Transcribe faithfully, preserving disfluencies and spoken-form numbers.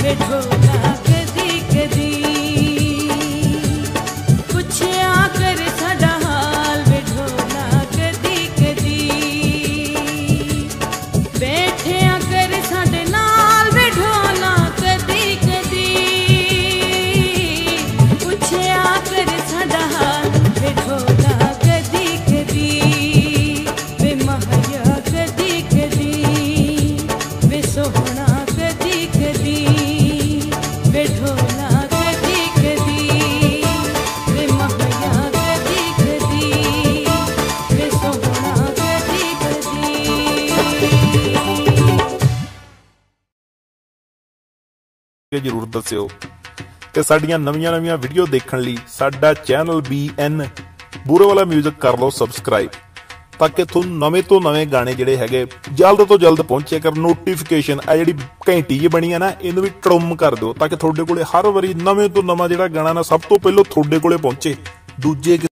जरूर दस्यो ते साडियां नवीं नवीं वीडियो देखने लई साडा चैनल बी एन बूरे वाला म्यूजिक कर लो सबसक्राइब ताकि तुहानूं नवें तो नवें गाने जिहड़े हैगे जल्द तो जल्द पहुंचे कर। नोटिफिकेशन आ जिहड़ी घंटी जी बनी है ना इहनूं भी ट्रुम कर दो ताकि तुहाडे कोले हर वारी नवें तो नवां जिहड़ा गाना ना सब तो पहलों तुहाडे कोले पहुंचे दूजे